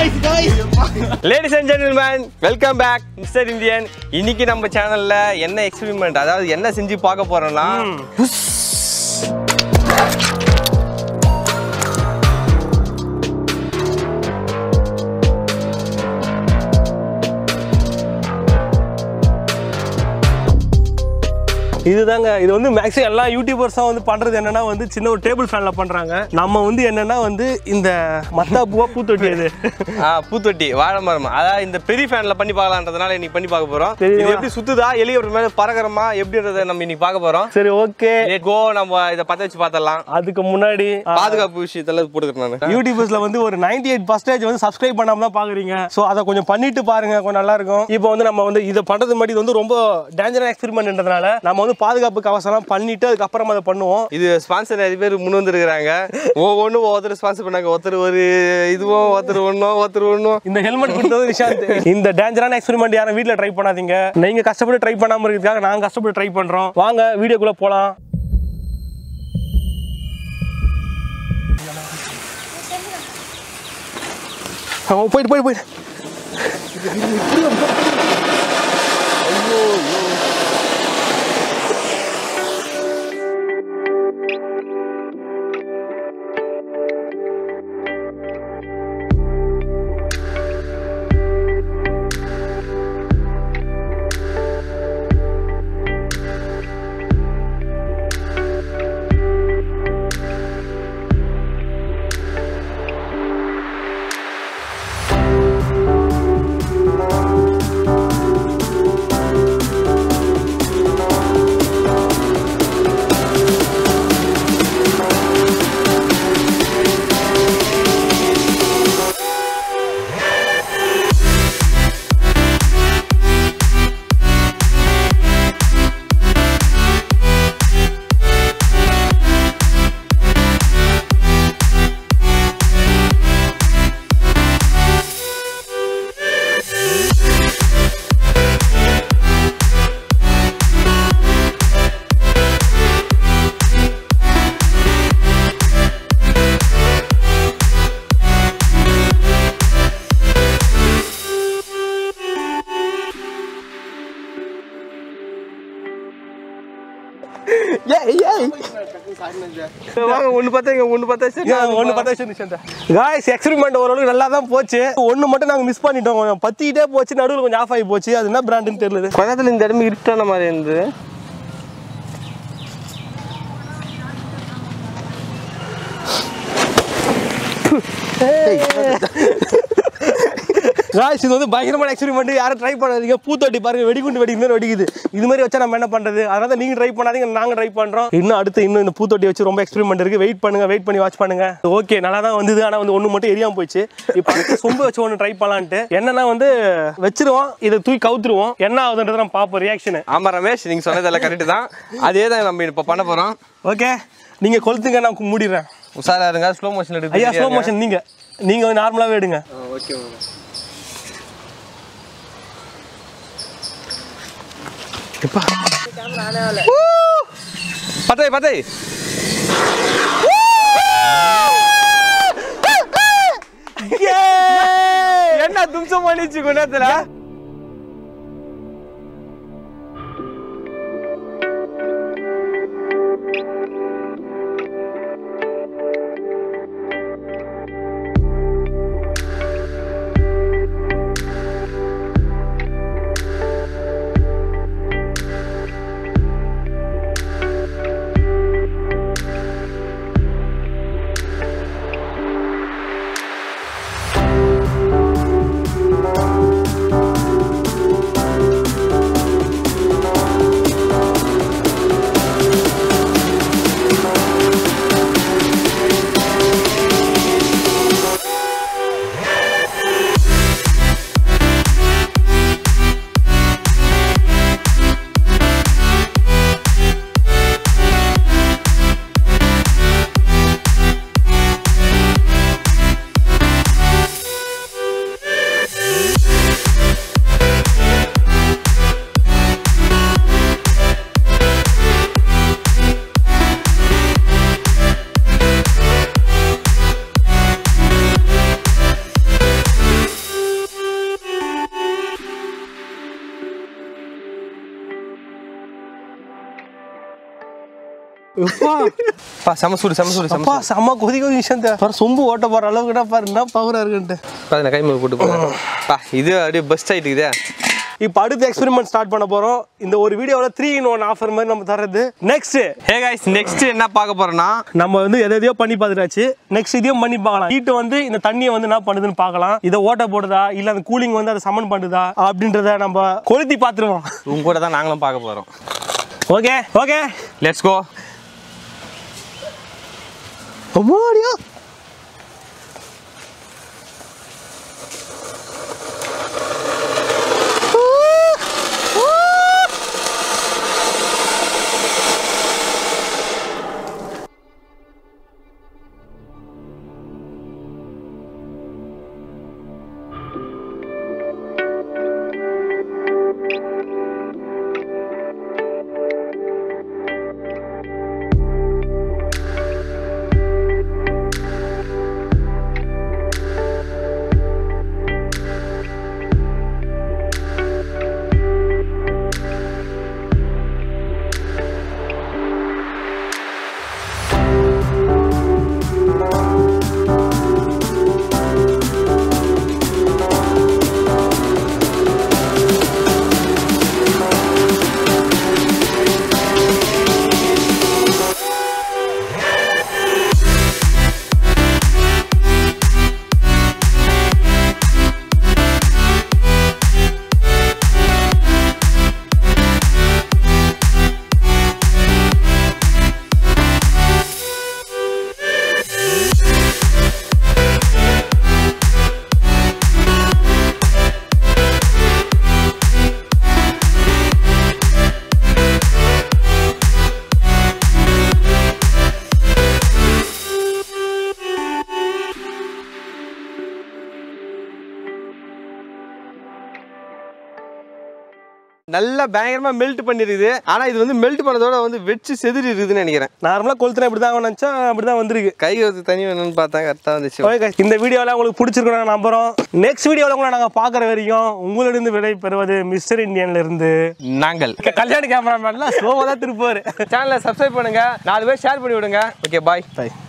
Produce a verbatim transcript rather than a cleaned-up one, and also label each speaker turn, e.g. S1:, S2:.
S1: guys, guys.
S2: Ladies and gentlemen, welcome back, Mister Indian. இன்னைக்கு நம்ம சேனல்ல என்ன எக்ஸ்பெரிமெண்ட், அதாவது என்ன செஞ்சு பார்க்க போறோம்னா
S1: இதுதாங்க இது வந்து மேக்ஸிமம் எல்லா யூடியூபர்ஸா வந்து பண்றது என்னன்னா வந்து சின்ன ஒரு டேபிள் ஃபேன்ல பண்றாங்க. நம்ம வந்து என்னன்னா வந்து இந்த மத்தாப்பூவா பூத்தொட்டி அது
S2: ஆ பூத்தொட்டி வாழை மரம், அதாவது இந்த பெரிய ஃபேன்ல பண்ணி பார்க்கலாம்ன்றதுனால இன்னைக்கு பண்ணி பார்க்க போறோம். இது எப்படி சுத்துதா எலிய ஒரு மேல பறக்கறமா எப்படின்றத நம்ம இன்னைக்கு பார்க்க போறோம்.
S1: சரி ஓகே
S2: லெட்ஸ் கோ. நம்ம இத பத்த வச்சு பார்த்தலாம்.
S1: அதுக்கு முன்னாடி
S2: பாதுகாப்பு விஷயத்துல போட்டுக்கிறேன் நான்.
S1: யூடியூபர்ஸ்ல வந்து ஒரு தொண்ணூத்தி எட்டு பர்சன்டேஜ் வந்து சப்ஸ்கிரைப் பண்ணாம தான் பாக்குறீங்க. சோ அத கொஞ்சம் பண்ணிட்டு பாருங்க, கொஞ்சம் நல்லா இருக்கும். இப்போ வந்து நம்ம வந்து இத பண்றது முன்னாடி வந்து ரொம்ப டேஞ்சரஸ் எக்ஸ்பெரிமென்ட்ன்றதுனால நம்ம வந்து பாதுகாப்பு கவசம்லாம் பண்ணிட்டு அதுக்கு அப்புறம் அதை பண்ணுவோம்.
S2: இது ஸ்பான்சர் நிறைய பேர் முன் வந்திருக்காங்க. ஒவ்வொன்றும் ஒருத்தர் ஸ்பான்சர் பண்ணாங்க. ஒருத்தர் ஒரு இதுவும், ஒருத்தர் ஒன்றும், ஒருத்தர் ஒன்றும்.
S1: இந்த ஹெல்மெட் கொடுத்தது நிஷாந்த். இந்த டேஞ்சரான எக்ஸ்பெரிமெண்ட் யாரும் வீட்டில் ட்ரை பண்ணாதீங்க. நீங்க கஷ்டப்பட்டு ட்ரை பண்ணாம இருக்கிறதுக்காக நாங்க கஷ்டப்பட்டு ட்ரை பண்றோம். வாங்க வீடியோக்குள்ள போலாம். போயிட்டு போயிட்டு போயிட்டு ஓரளவுக்கு நல்லா தான் போச்சு. ஒண்ணு மட்டும் நாங்க மிஸ் பண்ணிட்டோம். பத்திட்டே போச்சு, நடுவில் கொஞ்சம் ஆஃப் ஆகி போச்சு. அது என்ன பிராண்டுன்னு தெரியல.
S2: பக்கத்துல இந்த இடமே இருட்டான மாதிரி இருந்து
S1: காய்ஸ், இது வந்து பயங்கரமான எக்ஸ்பெரிமெண்ட். யாரும் ட்ரை பண்ணாதீங்க. பூத்தொட்டி பாருங்க, வெடிகுண்டு வெடிக்குது வெடிக்குது. இது மாதிரி வச்சா நம்ம என்ன பண்றது? அதனால நீங்க ட்ரை பண்ணாதீங்க, நாங்க ட்ரை பண்றோம். இன்னும் அடுத்து இன்னும் இந்த பூத்தொட்டி வச்சு ரொம்ப எக்ஸ்பெரிமெண்ட் இருக்கு. வெயிட் பண்ணுங்க, வெயிட் பண்ணி வாட்ச் பண்ணுங்க. ஓகே, நல்லா தான் வந்தது. ஆனா வந்து ஒண்ணு மட்டும் எரியாம போயிடுச்சு. இப்போ அடுத்து சொம்பு வச்சு ஒன்று ட்ரை பண்ணலான்ட்டு என்னன்னா வந்து வச்சிருவோம், இதை தூக்கி கவுத்துருவோம். என்ன ஆகுதுன்றத நம்ம பார்ப்போம் ரியாக்ஷன்.
S2: ஆமா ரமேஷ், நீங்க சொன்னதெல்லாம் கரெக்ட் தான். அதே தான் நம்ம இப்போ பண்ண போறோம்.
S1: ஓகே, நீங்க கொளுத்துங்க, நான் மூடிடுறேன்.
S2: உஷாரா இருங்க. ஸ்லோ மோஷன் எடுத்து.
S1: ஐயா ஸ்லோ மோஷன் நீங்க நீங்க நார்மலாவே எடுங்க.
S2: ஓகே
S1: எப்பா
S2: பத்தை பத்தை என்ன தும்சம் பண்ணிச்சு குணத்துல. பா செம சூடு செம சூடு
S1: அப்பா செம்ம கொதி கொதி விஷயம் பாரு சொம்பு ஓட்ட போற அளவுக்கு பாரு என்ன பவரா இருக்குன்ட்டு
S2: பாருங்க கை மேல போட்டு பா இது அப்படியே பெஸ்ட் ஆயிட்டு இருக்குதே
S1: இப்போ அடுத்த எக்ஸ்பெரிமெண்ட் ஸ்டார்ட் பண்ண போறோம் இந்த ஒரு வீடியோவில் த்ரீ இன் ஒன் ஆஃபர் மாதிரி நம்ம தரது நெக்ஸ்ட்
S2: ஹே கைஸ் நெக்ஸ்ட் என்ன பார்க்க போறோம்னா
S1: நம்ம வந்து எதை எதையோ பண்ணி பார்த்துட்டாச்சு நெக்ஸ்ட் இதையும் பண்ணி பார்க்கலாம் ஹீட் வந்து இந்த தண்ணியை வந்து என்ன பண்ணுதுன்னு பார்க்கலாம் இதை ஓட்ட போடுதா இல்லை அந்த கூலிங் வந்து அதை சமன் பண்ணுதா அப்படின்றத நம்ம கொளுத்தி பார்த்துருவோம்
S2: உங்க கூட தான் நாங்களும் பார்க்க போறோம்
S1: ஓகே ஓகே
S2: லெட்ஸ் கோ
S1: அம்மாடியா
S2: நல்லா பயங்கரமா மெல்ட் பண்ணிருக்குது ஆனா இது வந்து மெல்ட் பண்ணதோட வந்து வெச்சு செதுறி இருக்குதுன்னு நினைக்கிறேன்
S1: நார்மலா கொளுத்துனா இப்படி தான் நினைச்சா அப்படிதான் வந்திருக்கு
S2: கை வந்து தனி வேணும்னு பார்த்தா கரெக்டா வந்துச்சு
S1: ஓகே இந்த வீடியோல உங்களுக்கு பிடிச்சிருக்கோம் நாங்க நம்புறோம் நெக்ஸ்ட் வீடியோல உங்களை நாங்க பாக்குற வரைக்கும் உங்களிடம் விடை பெறுவது மிஸ்டர் இந்தியன்ல இருந்து
S2: நாங்கள்
S1: கல்யாண கேமராமேன்லாம் ஸ்லோவா தான் திருப்பாரு
S2: சேனலை சப்ஸ்கிரைப் பண்ணுங்க நாலு பேர் ஷேர் பண்ணி விடுங்க ஓகே பாய்
S1: பாய்